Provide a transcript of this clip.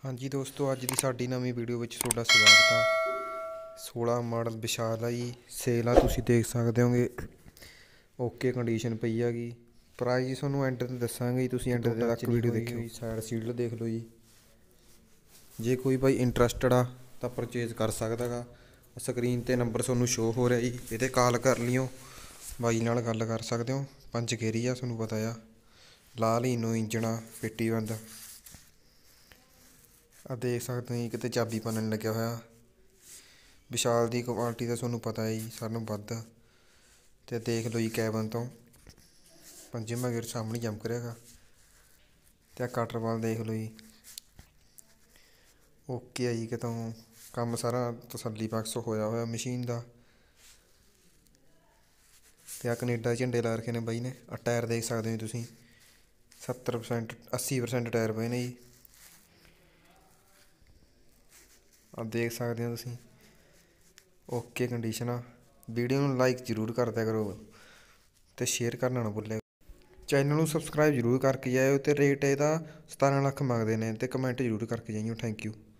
हाँ जी दोस्तों, अज की साडी नवी वीडियो में तुहाडा स्वागत है। 16 मॉडल विशाल है जी, सेल आ, तुसीं देख सकते होगे। ओके कंडीशन पई हैगी। प्राइस तुहानूं एंड ते दस्सांगे जी, तुसीं एंड तक वीडियो देखियो। साइड सीट देख लो जी। जे कोई भाई इंट्रस्टड आ तो परचेज कर सकदा गा। स्क्रीन ते नंबर तुहानूं शो हो रहा जी, इहते कॉल कर लियो, बाई नाल गल कर सकदे हो। 5 गेरी आ, तुहानूं पता आ। लाल इनो इंजन आ, पेटी बंद आ, देख सकते हो किते चाबी बनन लग्या होया। विशाल की क्वालिटी का तुहानूं पता है जी, सारे नालों वध। ते देख लो जी कैबन तो पंजवां गेयर सामने चमक रहा। तो कटर वाल देख लो जी। ओके है जी, कि काम सारा तसल्ली बख्श होया मशीन का। तो कनेडा झंडे ला रखे ने बई ने। टायर देख सकते हो तुसीं, 70% 80% टायर पे ने जी। आप देख सकते हो तुसीं, ओके कंडीशन आ। वीडियो नूं लाइक जरूर कर दिया करो तो शेयर करना ना भुल्लिया। चैनल नूं सबसक्राइब जरूर करके जाओ। तो रेट इहदा 17 लाख मंगदे ने, तो कमेंट जरूर करके जाइयो। Thank you.